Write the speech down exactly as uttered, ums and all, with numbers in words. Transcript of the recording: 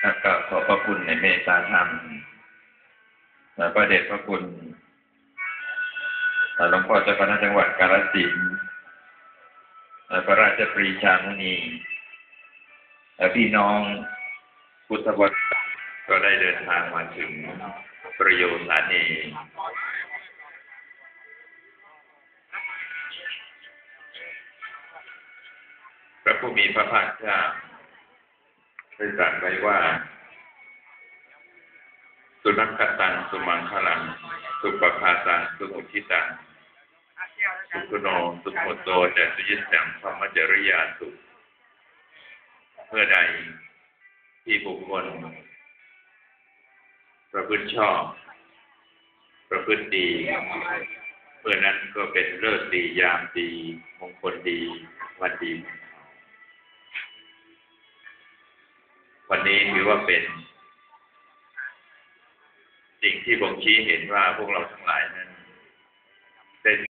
ครับก็ขอบพระคุณในเมตตาธรรมและพระเดชพระคุณหลวงพ่อเจ้าคณะจังหวัดกาฬสินธุ์พระราชปรีชามุนีและพี่น้องพุทธบริษัทก็ได้เดินทางมาถึงประโยชน์สถานีพระผู้มีพระภาคเจ้าได้ตรัสไว้ว่าสุนัขกตังสุมังคลังสุปภาตังสุมุทิตังสุขโนสุขโตแต่สุยิตังธรรมจริยาสุเมื่อใดที่บุคคลประพฤติชอบประพฤติดีเมื่อนั้นก็เป็นฤกษ์ดียามดีมงคลดีวันดีวันนี้ถือว่าเป็นสิ่งที่บ่งชี้เห็นว่าพวกเราทั้งหลายนั้นได้